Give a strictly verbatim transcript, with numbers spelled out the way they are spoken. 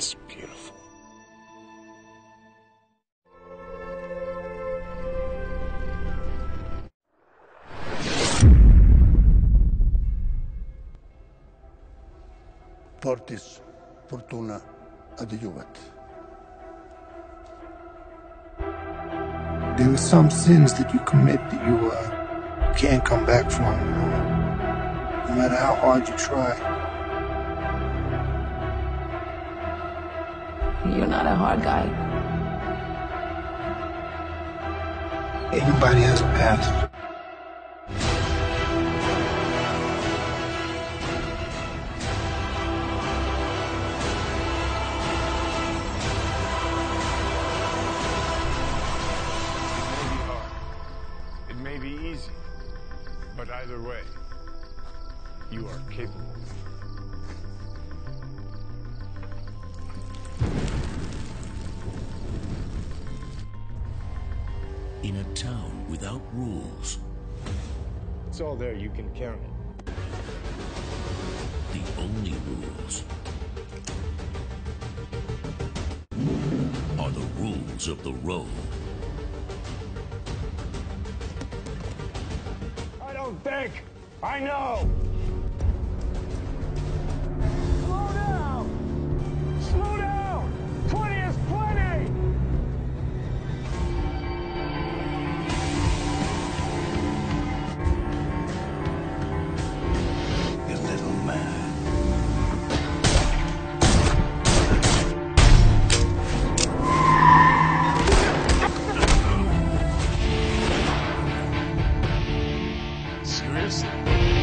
That's beautiful. Fortis fortuna adiuvat. There are some sins that you commit that you uh, can't come back from, no matter how hard you try. You're not a hard guy. Everybody has a past. It may be easy, but either way, you are capable. In a town without rules, It's all there, you can count it. the only rules are the rules of the road. I don't think I know. Slow down! Slow down! twenty is plenty! You little man. Seriously?